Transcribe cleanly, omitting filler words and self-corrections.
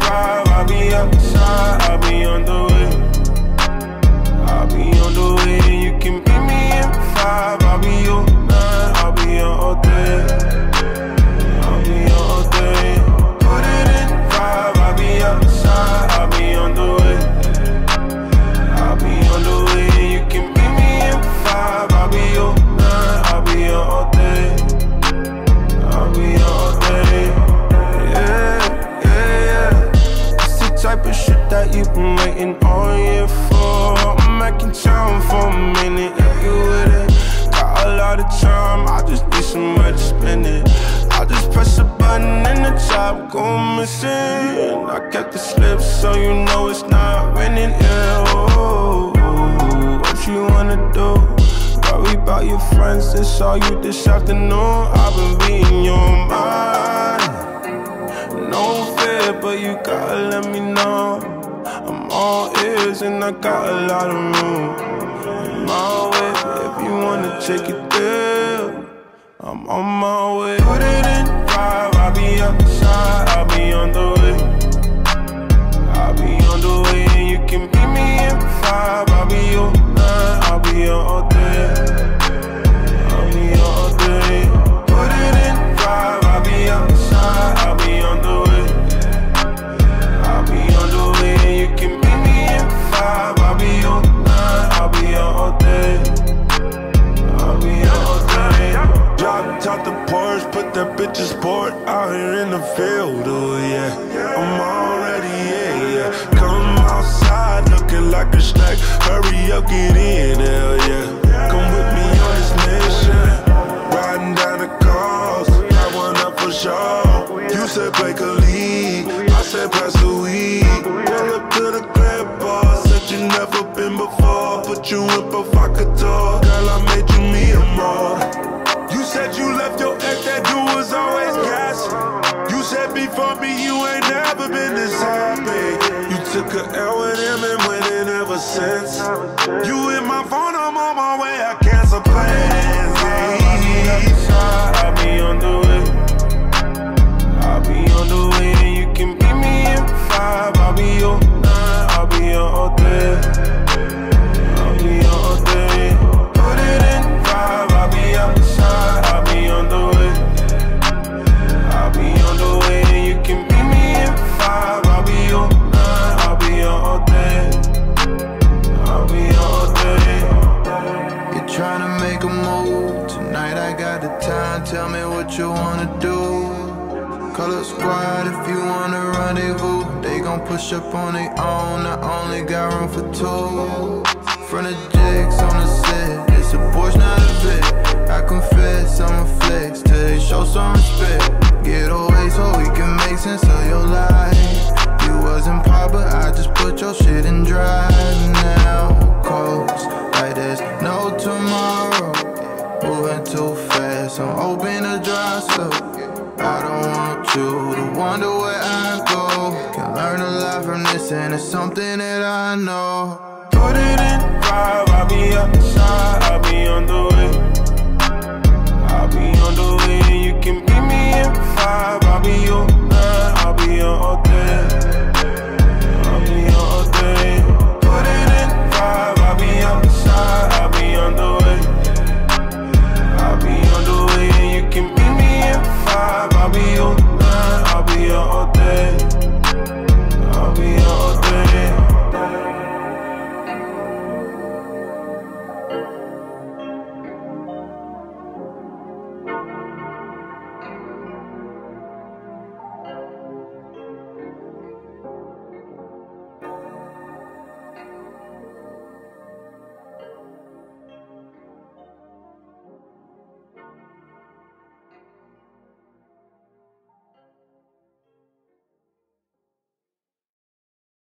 5, I'll be outside, I'll be on the way. I'll be on the way, you can meet me at 5. I'll be your 9, I'll be your all day. I'll be your all day. Put it in 5, I'll be outside, I'll be on the way. I'll be on the way, you can meet me at 5. I'll be your 9, I'll be your all day. I'll be your all day. Yeah, yeah, yeah. It's the type of shit that you've been waiting all year for. I'm back in town for a minute, if you with it. Got a lot of time, I just need somewhere to spend it. I'll just press a button and the top go missing. I kept the slip so you know it's not raining. Yeah, oh, what you wanna do? Worry about your friends, they saw you this afternoon. I've been reading your mind. No fear, but you gotta let me know. I'm all ears and I got a lot of room. I'm my way, if you wanna take it there, I'm on my way. Put it in 5, I'll be outside, I'll be on the way. I'll be on the way and you can meet me at 5. I'll be your 9, I'll be your all day. I'll be your all day. Put it in 5, I'll be outside, I'll be on the way. I'll be on the way and you can meet me at 5. I'll be your 9, I'll be your all day. I'll be your all day. Drop top the Porsche, put that bitch's sport out here in the field, oh yeah. I'm already, yeah. Come outside looking like a snack. Hurry up, get in, hell yeah. Come with me on this mission. Riding down the coast, got one up for sure. You said break a lead, I said pass the weed. Pull up to the crib bar, said you never been before. Put you in provocateur, girl I made you me a more. You said you left your ex, that dude was always gas. You said before me you ain't never been this happy. You took a L with him and went in ever since. You hit my phone, I'm on my way, I cancel plans. I'll be on the way. I'll be on the way and you can meet me at 5. I'll be your 9, I'll be your all day. I'll be your all day. Put it in 5, I'll be outside, I'll be on the way. I'll be on the way and you can meet me at 5. I'll be your 9, I'll be your all day. I'll be your all day. You're trying to make a move, tonight I got the time, tell me what you wanna do. Call up squad if you wanna rendezvous. They gon' push up on their own, I only got room for 2. Front of jigs on the set, it's a Porsche, not a Vic. I confess, I'm a flex till they show some respect. Get away so we can make sense of your life. You wasn't pop, but I just put your shit in drive now. Coast like there's no tomorrow. Moving too fast, I'm hoping to dry slow. I don't want you to wonder where I go. Can learn a lot from this and it's something that I know. Put it in 5, I'll be outside, I'll be on the way. I'll be on the way and you can meet me at 5. I'll be your 9, I'll be your all day.